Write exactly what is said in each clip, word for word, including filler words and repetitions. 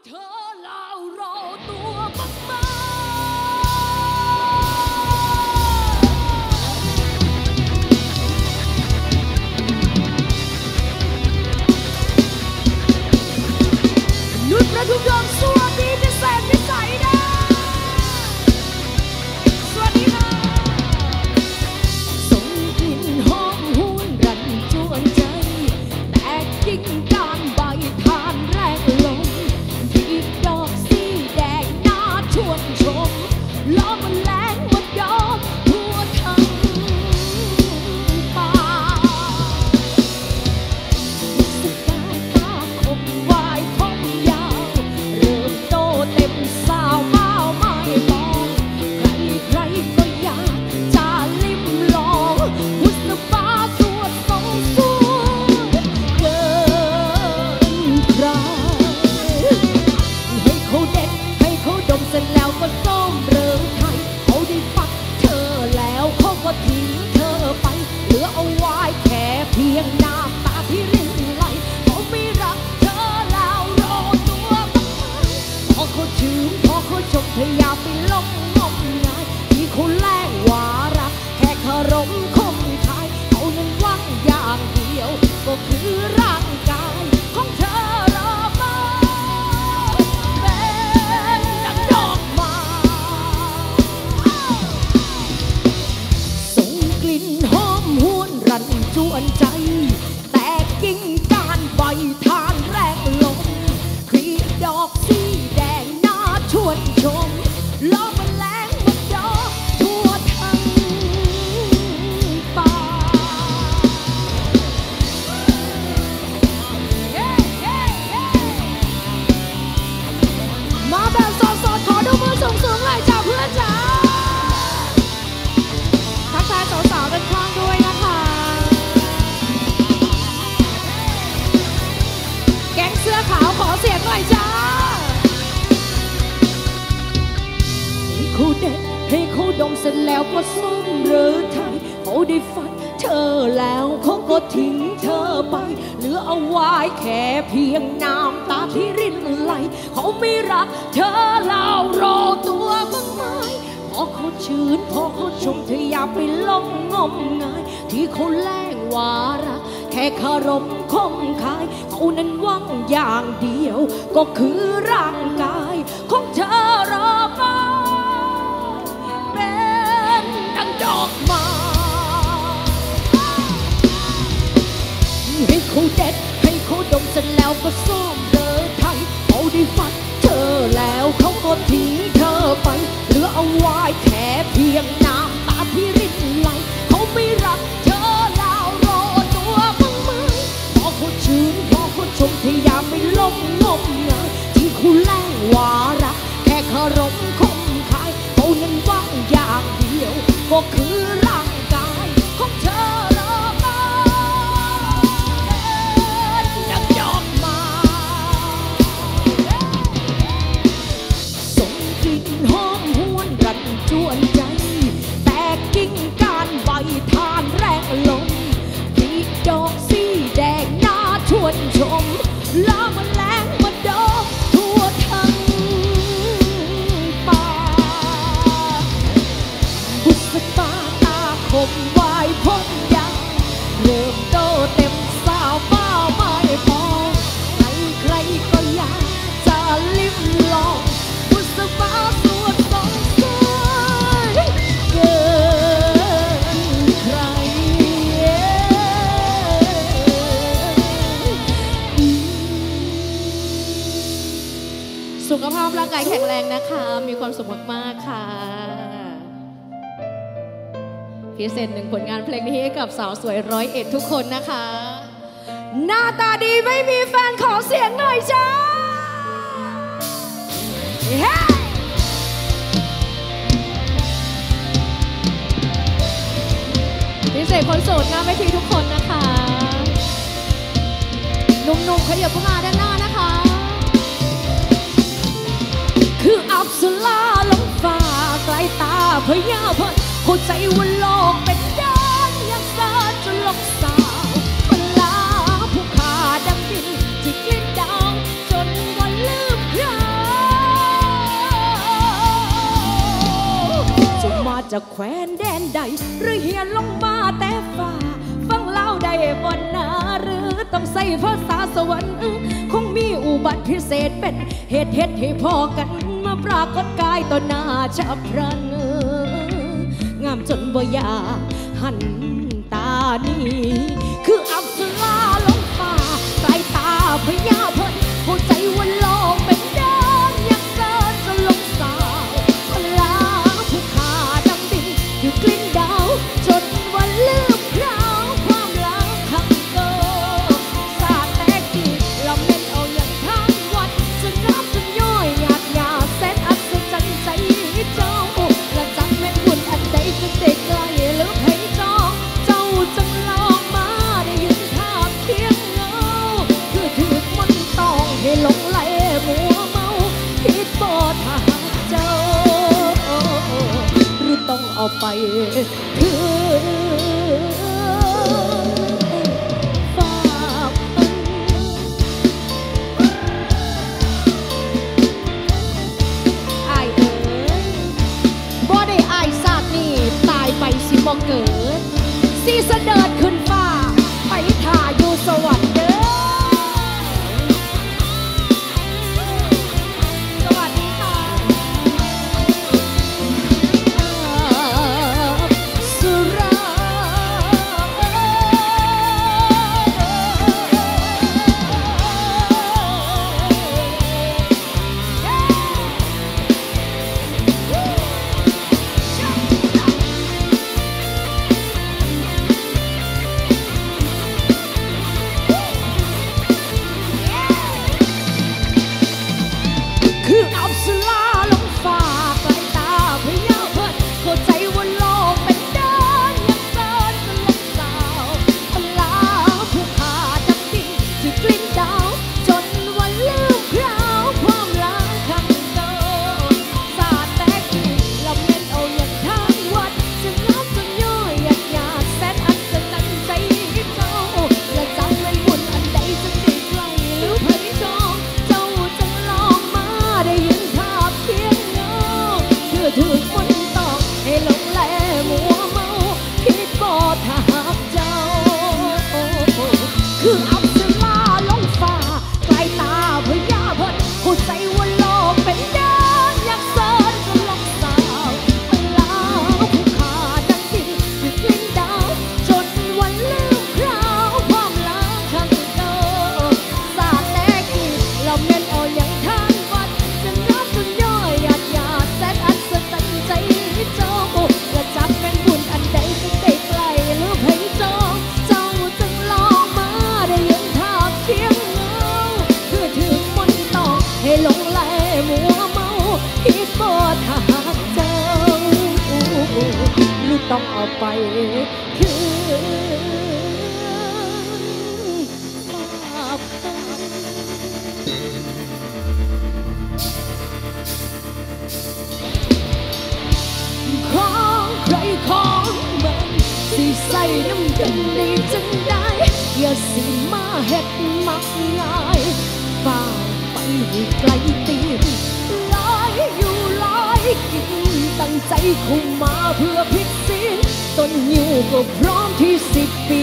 เธอแล้วรอตัวมากมนุชประทุมดวงสวัสดีพิเศษพิสัยนะสวัสดีค่ะส่งกลิ่นหอมหวนรันจวนใจแต่กิ่งก้านใบทานแรงลมดีดอกสีแดงน่าชวนชมล้อมแมลงหมดดอกทั่วทั้งป่าสุดาตาคมวายคมยาวเริ่มโตเต็มสาวเมาไม่มองใครใครก็อยากจะลิ้มลองบุษบาสวดทรงสวยเกินใครให้เขาเด็ดให้เขาดมเสร็จแล้วก็ส้มเริงไทยเขาได้ฟักเธอแล้วเขาก็ทิ้งเธอไปเหลือเอาไว้แค่เพียงน้ำตาที่รินไหลเขาไม่รักเธอแล้วรอตัวมันพอเขาชื่นพอเขาชมเธออย่าไปหลงงมงายที่เขาแลกว่ารักแค่คารมคมคายเขานั้นหวังอย่างเดียวก็คือร่างกายของเธอรอมาเป็นดังดอกไม้ส่งกลิ่นหอมหวนรันจวนใจแต่กิ่งก้านใบทานแรงลมคลีดอกสีแดงน่าชวนชมล้อมแมลงหมดดอกทั่วทั้งป่ามาแบบสดๆขอดูมือสูงๆเลยจ้าเพื่อนจ้าทักทายสาวๆด้านข้างด้วยนะคะแก๊งเสื้อขาวขอเสียงหน่อยจ้าให้เขาเด็ดให้เขาดมเสร็จแล้วก็ส้มหรือไทยเขาได้ฟันเธอแล้วเขาก็ทิ้งเธอไปเหลือเอาไว้แค่เพียงน้ำตาที่รินไหลเขาไม่รักเธอแล้วรอตัวบ้างไหมพอเขาชื่นพอเขาชมเธออย่าไปหลงงมงายที่เขาแลกว่ารักแค่คารมคมคายเขานั้นหวังอย่างเดียวก็คือร่างกายของเธอรอมาเป็นดังดอกไม้ให้เขาเด็ดให้เขาดมเสร็จแล้วก็ส้มเดินไทยเขาได้ฟัดเธอแล้วเขาก็ทิ้งเธอไปเหลือเอาไว้แค่เพียงน้ำตาที่รินไหลเขาไม่รักเธอแล้วรอตัวบ้างไหมพอเขาชื่นพอเขาชมเธออย่าไปหลงงมงายที่เขาแลกว่ารักแค่คารมคมคายเขานั้นหวังอย่างเดียวก็คือร่างกายของเธอรอมาดังดอกไม้ส่งกลิ่นหอมหวนรันจวนใจแต่กิ่งก้านใบทานแรงลมมีดอกสีแดงน่าชวนชมล้อมแมลงมาดอกทั่วทั้งป่าบุษบาตาคมวายพ้นยาวเริ่มโตเต็มสาวเป้าไม่พอใครใครก็อยากจะลิ้มลองบุษบาสวดทรงสวยเกินใครสุขภาพร่างกายแข็งแรงนะคะมีความสุขมากๆค่ะพิเศษหนึ่งผลงานเพลงนี้ให้กับสาวสวยร้อยเอ็ดทุกคนนะคะหน้าตาดีไม่มีแฟนขอเสียงหน่อยจ้าเฮ้พิเศษคนโสดหน้าเวทีทุกคนนะคะหนุ่มๆขยับเข้ามาด้านหน้านะคะคืออับสุลาลงฟ้าไกลตาพยาเพิ่นเข้าใจว่าโลกเป็นด้านยังสาจนลกสาวเวลาผู้ขาดำดินที่กลิ้นดาวจนวันลืมใครจะแคว้นแดนใดหรือเฮียนลงมาแต่ฟ้าฟังเล่าได้บ่นาหรือต้องใส่ภาษาสวรรค์คงมีอุบัติพิเศษเป็นเหตุเหตุให้พอกันมาปรากฏกายต่อหน้าฉับพลันงามจนบ่อยากหันตานี้คืออับสราลงฟ้าสายตาพญาเพิ่นเข้าใจว่าโลกเป็นเดินอยากเดินจะลงสาวลาผู้ขาดำดินอยู่กลิ้นดาวจนวันลืมคราวความรักคำเก่าสาดแตกดีเราเล่นเอาอย่างทั้งวันจะนับจนย่อยหยาดหยาแสนอัศจรรย์ใจเจ้าและจักแม่นบุญอันใดจะเด็กไกลหรือให้จองเจ้าจังลองมาได้ยืนภาพเคียงเงาคือถือมันต้องให้หลงไหลมัวเมาคิดบ่ถ้าหากเจ้าหรือต้องเอาไปคือฝากอายเอ๋ยบ่ได้อายศาสตร์นี่ตายไปสิบ่เกิดสิเสด็จขึ้นฟ้าไปถ่าอยู่สวรรค์เด้อสวัสดีค่ะสุราคืออับสราลงฟ้าไกลตาพญาเพิ่นเข้าใจว่าโลกเป็นเดินอยากเดินจะลงสาวลาผู้ขาดำดินที่กลิ้นดาวจนวันลืมคราวความรักครั้งเก่าสาดแตกดีเราเล่นเอาอย่างทั้งวันจะนับจนย่อยหยาดหยาดแสนอัศจรรย์ใจเจ้าและจำเป็นบุญอันใดจะได้ไกลหรือไผจองเจ้าจังลองมาได้ยืนภาพเคียงเงาคือถูกฝนตอกให้หลงไหลมัวเมาคิดบ่ถ้าหากเจ้าคืออับสราลงฟ้าไกลตาพญาเพิ่นเข้าใจว่าโลกเป็นเดินอยากเสิร์ชจะลงสาวลาผู้ขาดังดินอยู่กลิ้นดาวจนวันลืมคราวความรักครั้งเก่าสาดแลกอีกเราเม่นเอาอย่างทั้งวันจะนับจนย่อยหยาดหยาดแสนอัศจรรย์ใจเจ้าและจับเป็นบุญอันใดจะได้ไกลหรือไผจองเจ้าจึงลองมาได้ยืนภาพเคียงเงาคือถึงมนต์ตอกให้หลงไหลมัวเมาคิดบ่ถ้าหากเจ้าหรือต้องเอาไปคือฝากของใครของมันสิใส่น้ำกันได้จังได้อย่าสิมาเฮ็ดมักง่ายฝ่าไปให้ไกลตีนลอยอยู่ลอยกินตั้งใจคุมมาเพื่อพิกซีนต้นอยู่ก็พร้อมที่สิบปี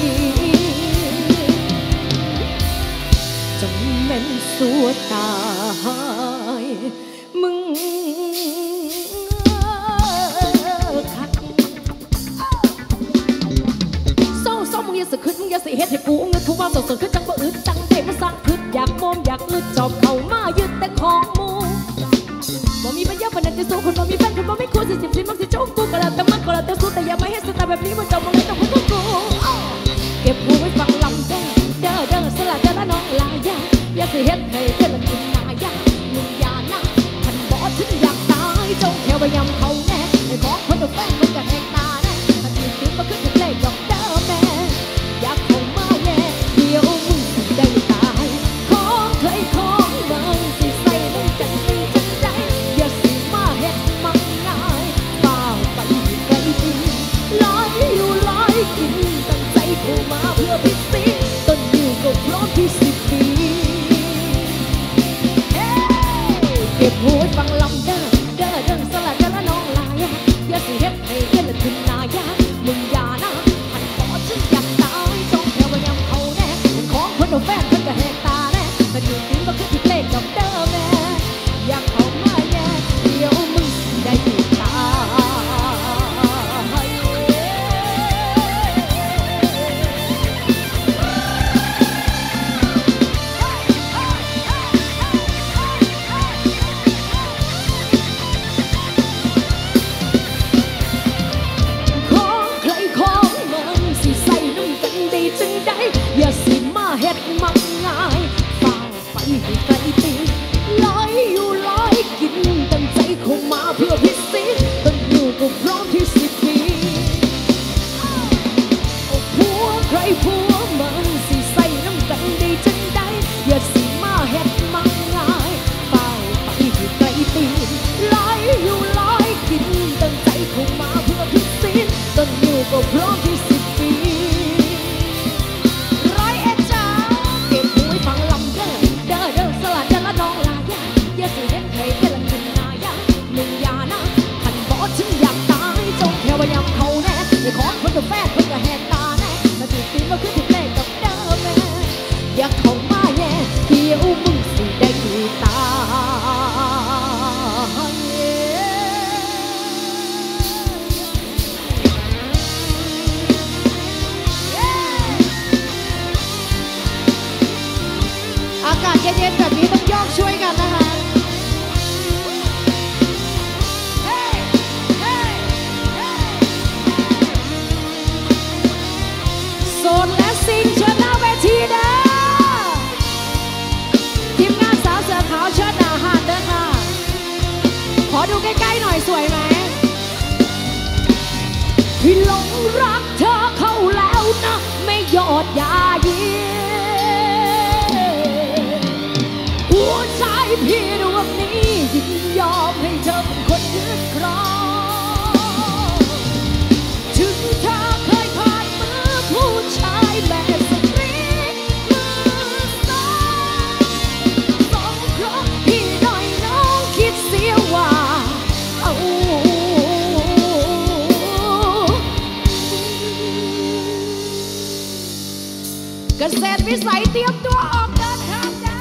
จนแม่นสัวตายมึงคักเศร้าเศร้ามึงอย่าสึกขึ้นมึงอย่าสิเฮ็ดให้กูเงินผู้ว่าสดสดขึ้นจังบ่อึดจังเด็กมันสร้างขึ้นอยากโมมอยากอึดจอบเข้ามายึดแต่ของมูบ่มีปัญญาปานนั้นจะสู้คนบ่มีแฟนคนบ่ไม่ควรสิสิบสิมักสิโจมกูก็แล้วแต่มันก็แล้วแต่สู้แต่อย่ามาเฮ็ดสไตล์แบบนี้มันจบบ่เลยต้องพูดกูเก็บหูไว้ฟังลำเด้อเด้อเด้อสละเด้อละน้องลายาอย่าสิเฮ็ดให้เด้อละกินหน้ายามึงอย่านะคันบ่ถึงอยากตายจงแค่ว่ายำเขาแน่ให้ของคนเอาแฟนมันก็แหกตาแน่ถ้าตื่นตื่นมาขึ้นถึงเลขดอกเด้อแม่อยากเข้ามาแน่เดี๋ยวมึงสิได้ตายของใครของมันสิใส่น้ำกันดีจังใจอย่าสิมาเฮ็ดมักง่ายฝ่าไปไกลดีลอยอยู่ลอยกินตั้งใจเข้ามาเพื่อพิสิทธิ์ต้นอยู่ก็พร้อมที่สิบปีเก็บหูฟังลำเด้อเด้อเด้อสลัดเด้อละน้องลายอย่าสิเฮ็ดกกับเดิมแม่อยากเข้ามาแย่เดี๋ยวมึงได้ตายอย่าสิมาเฮ็ดมักง่ายฟังไปให้ไกลตีลอยอยู่ลอยกินตั้งใจคงมาเพื่อพิสิทธิ์ตั้งอยู่ก็พร้อมที่สิบปีผัวใครผัวมันสิใส่น้ำกันได้จังใดอย่าสิมาเฮ็ดมักง่ายฟังไปให้ไกลตีลอยอยู่ลอยกินตั้งใจคงมาเพื่อพิสิทธิ์ตั้งอยู่ก็พร้อมที่สิบปีขอคนกับแฟนคนกับแหกตาแน่มาจีบตีมาขึ้นถึงเลขกับเดิมแม่อยากเข้ามาแย่เดี๋ยวมึงสิได้ตายอากาศเย็นๆแบบนี้ต้องยกช่วยกันนะคะโซนและซิงเชิญหน้าเวทีเด้อทีมงานสาวเสือขาวเชิญหน้าหาดเด้อค่ะขอดูใกล้ๆหน่อยสวยไหมพี่หลงรักเธอเข้าแล้วนะไม่ยอดยาเยีหัวใจพี่ดวงนี้ยินยอมให้เธอเป็นคนยึดครองถึงเธอเคยผ่านมือผู้ชายแบบสตรีมือสองสองครั้งพี่หน่อยน้องคิดเสียว่าเอาเกษตรวิสัยเตรียมตัวออกเดินทางได้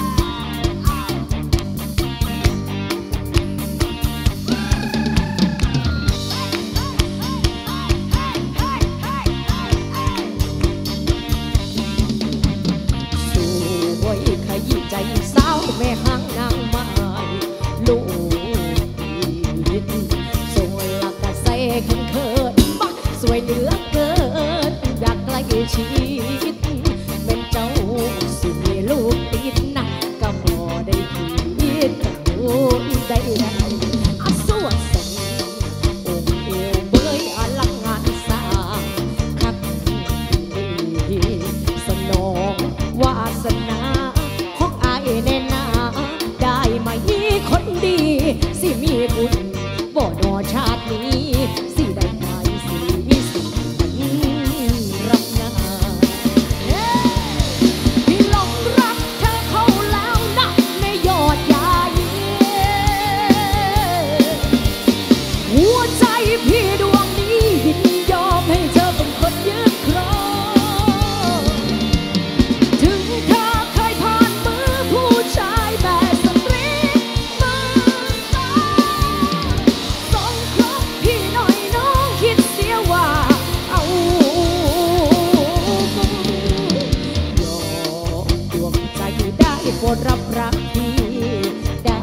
ขยี้ใจสาวแม่ห้างนางไม้ลูกดินสวยละกะใส่ขันเขินบักสวยเหลือเกินอยากใกล้ชิดเป็นเจ้าสิมีลูกติดนะก็พอได้คิดก็โอ้ได้ได้อาสวดส่งองค์เอวเบยอลังงานสร้างคักดีสนองวาสนาแน่นาได้มายี่คนดีสิมีบุญบ่นอชาตินี้สิได้ไปสิมีสิรับงานพี่หลงรักเธอเข้าแล้วนะไม่ยอดยาเยีหัวใจพี่ดวงนี้ยินยอมให้เธอเป็นคนยึดครองถึงเธอเคยผ่านมือผู้ชายแบบสตรีมือสองสองครั้งพี่หน่อยน้องคิดเสียว่าเอายอมดวงใจได้โปรดรับรักพี่ได้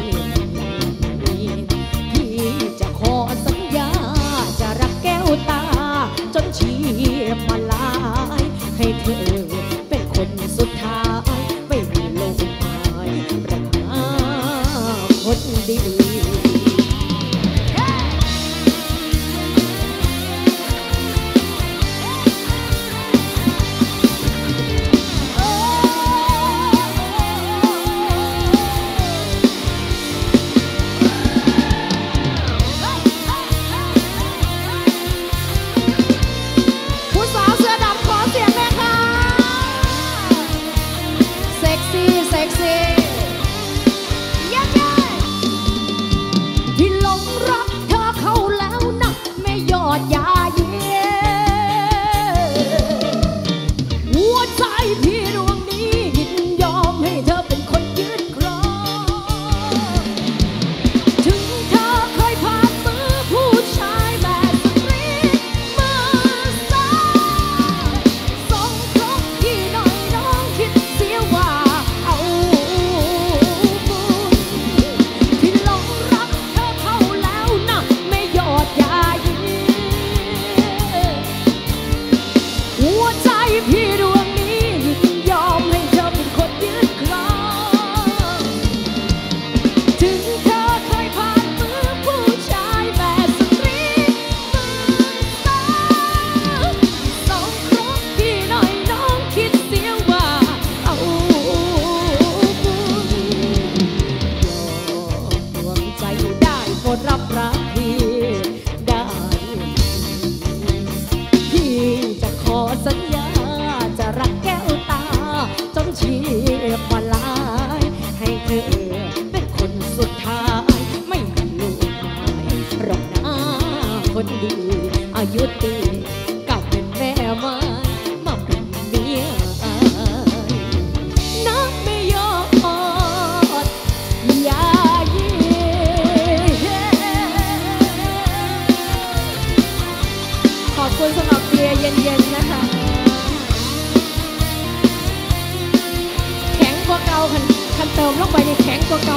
พี่จะขอสัญญาจะรักแก้วตาจนชีพมาลายให้เธอเป็นคนสุดท้ายไม่มีลมหายรักคนดีผู้สาวเสื้อดำขอเสียงแม่ค่ะเซ็กซี่เซ็กซี่ยังไงกว่าเก่า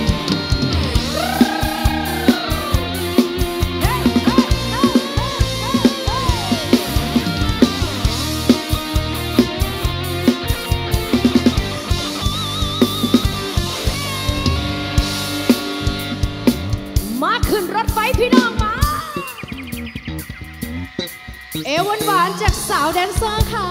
มาขึ้นรถไฟพี่น้องมาเอวันหวานจากสาวแดนเซอร์ค่ะ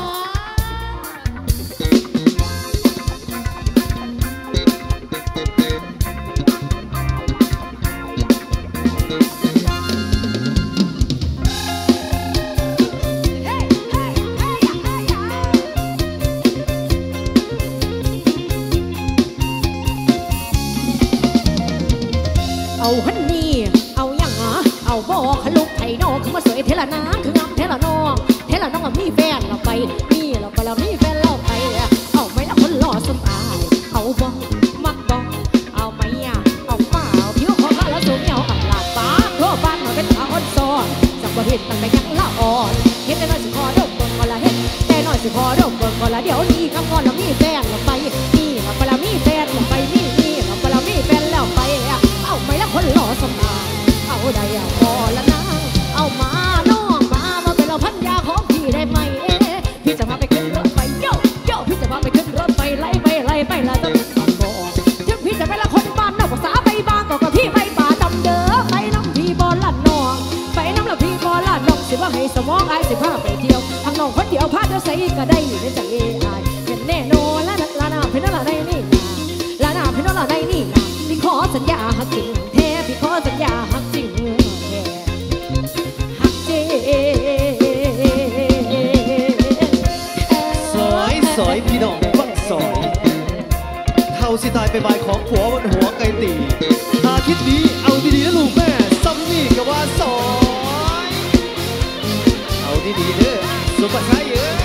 เอาฮันนี่เอาอย่างหรอเอาบอกขลุกไทยนอกคือมาสวยเทละน้ำคืองามเทละน้องเทละน้องกับมีแฟนเราไปนี่เราไปเรามีแฟนเราไปเอาไหมละคนหล่อสมอายเอาบอกมักบอกเอาไหมอ่ะเอาเปล่าผิวของข้าแล้วสูงเหนียวอับหลาดฟ้าทั่วบ้านเราเป็นขาอ่อนซ้อนสักวันเห็นตั้งแต่ยังละอ่อนเห็นแต่น้อยสิพอดมเบิ่งคนละเห็นแต่น้อยสิพอดมเบิ่งคนละเดี๋ยวนี้กับคนเรามีแฟนเราไปนี่เราไปเรามีแฟนเราไปนี่นี่เราไปเรามีแฟนแล้วไปเอาไหมละคนหล่อสมอายเอาได้อะพอละนะเอามาน้องมามาเป็นเราพันยาของพี่ได้ไหมพี่จะพาไปขึ้นรถไฟโยโยพี่จะพาไปขึ้นรถไฟไล่ไปไล่ไปละจะเป็นคนบอกถึงพี่จะเป็นละคนบ้านนอกภาษาไปบ้านก็กับพี่ไปป่าดำเด้อไปน้ำพี่บอลละน้องไปน้ำละพี่บอลละน้องสิว่าให้สมองไอ้สิพาไปเที่ยวทางน้องคนเดียวพาเธอใส่ก็ได้ในใจไอ้เป็นแน่นอนละละนาเป็นละในนี่ละนาเป็นละในนี่พี่ขอสัญญาหักจริงแท้พี่ขอสัญญาหักจริงแท้หักจริงสอยสอยพี่น้องฟังสอยเท่าสิตายไปบายของผัวบนหัวไก่ตีหาคิดดีเอาดีๆนะลูกแม่ซ้ำนี่ก็ว่าสอยเอาดีๆเด้อสมบัติใช้เยอะ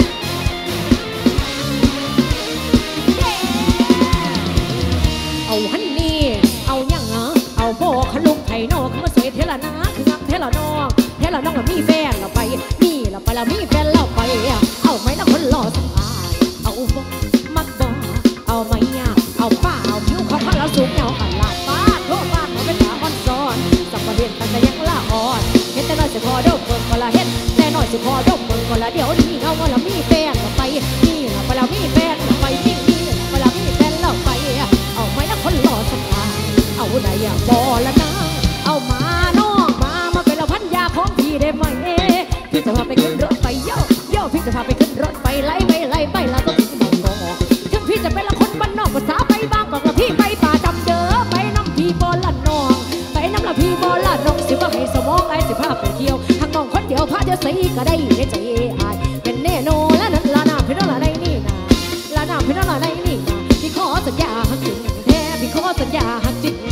เอาฮันนี่เอาอย่างอ่ะเอาโบขลุกไทยนอกคือมาสวยเทละนะคืองามเทละน้องเทละน้องเรามีแฟนเราไปนี่เราไปเรามีแฟนเราไปเอาไหมนะคนหล่อสมายเอาโบมักบอเอาไหมอ่ะเอาเปล่าผิวของข้าเราสูงเหนียวอันลาดฟ้าทั่วบ้านเราเป็นขาอ่อนซ้อนสักประเด็นตั้งแต่ยังละอ่อนเห็นแต่น้อยสิพอดมเบิ่งก็ละเห็นแต่น้อยสิพอดมเบิ่งก็ละเดี๋ยวนี้เขาว่าเรามีแฟนเราไปนี่เราไปเรามีแฟนเราไปนี่นี่เราไปเรามีแฟนเราไปเอาไหมนะคนหล่อสมายเอาไหนอ่ะบอละนะเอามาน้องมามาเป็นเราพันยาของพี่ได้ไหมพี่จะพาไปขึ้นรถไฟโยโย่พี่จะพาไปขึ้นรถไฟไล่ไปไล่ไปแล้วก็พี่จะบอกถึงพี่จะเป็นละคนบ้านนอกภาษาไปบ้างก็กับพี่ไปป่าดำเด้อไปน้ำพี่บอลละน้องไปน้ำละพี่บอลละน้องสิว่าให้สมองไอ้สิพาไปเที่ยวทางน้องคนเดียวพาเดียวใส่ก็ได้ในใจอายเป็นแน่นอนแล้วนั่นละนาพี่น้องละในนี่นะละนาพี่น้องละในนี่นะพี่ขอสัญญาหักจริงแท้พี่ขอสัญญาหักจริง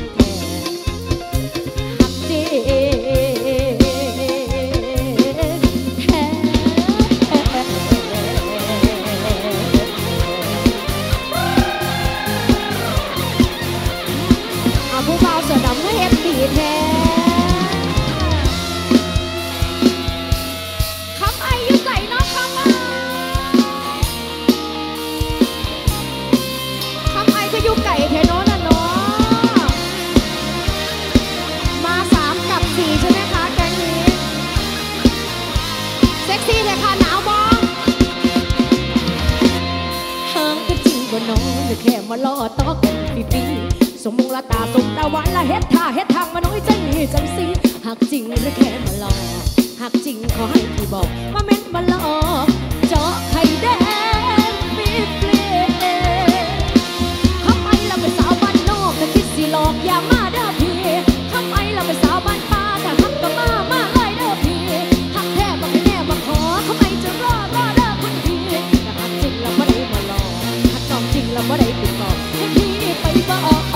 หักจริงผู้บ่าวเสือดำให้เฮ็ดดีแท้คำไออยู่ใส่น้องคำไอคำไอก็อยู่ไก่แท้น้องน่ะเนาะมาสามกับสี่ใช่ไหมคะแกงนี้เซ็กซี่เลยค่ะหนาวบ้องห่างกันจริงกว่าน้องแต่แค่มาล่อต่อกันฟรีสมมุงละตาสมตะวันละเฮ็ดท่าเฮ็ดทางมาน้อยใจจังสิหักจริงหรือแค่มาหลอกหักจริงขอให้พี่บอกว่าเม็ดมาหลอกเจาะไข่แดงปีเปลี่ยนทำไมเราเป็นสาวบ้านนอกแต่คิดสิหลอกอย่ามาเด้อพี่ทำไมเราเป็นสาวบ้านป่าแต่หักก็มามาเลยเด้อพี่หักแท้มาแน่มาขอทำไมจะรอรอเด้อคนพี่แต่หักจริงเราไม่ได้มาหลอกหักน้องจริงเราไม่ได้ติดต่อให้พี่ไปบอก